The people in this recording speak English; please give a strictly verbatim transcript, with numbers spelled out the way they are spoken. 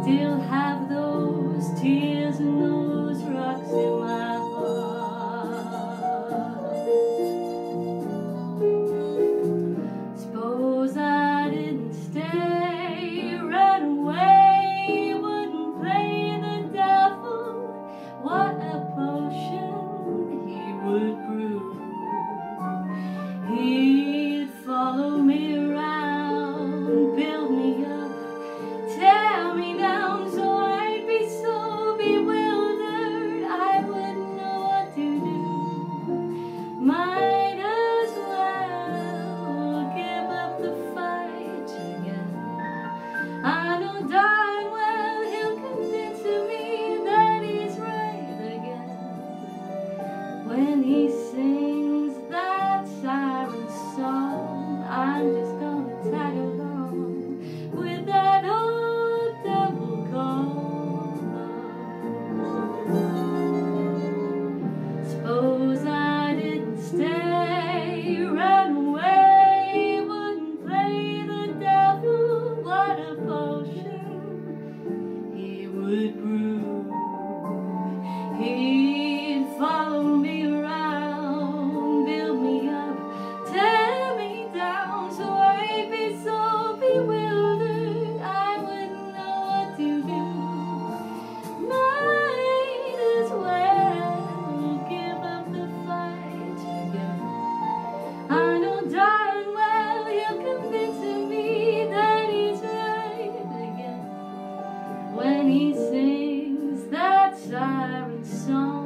still have those tears and those rocks in my heart. Suppose I didn't stay, ran away, wouldn't play the devil. What a potion he would brew. He'd follow me around, build me up, tear me down, so I'd be so bewildered I wouldn't know what to do. Might as well give up the fight again. I know darn well he'll convince me that he's right again when he sings that siren song. I'm just gonna tag along with that old devil called love. Suppose I didn't stay, ran away, wouldn't play the devil. What a potion he would brew. He'd follow me around, build me up, tear me down, so I'd be so bewildered I wouldn't know what to do. Might as well give up the fight again. I know darn well he'll convince me that he's right again when he sings that siren song.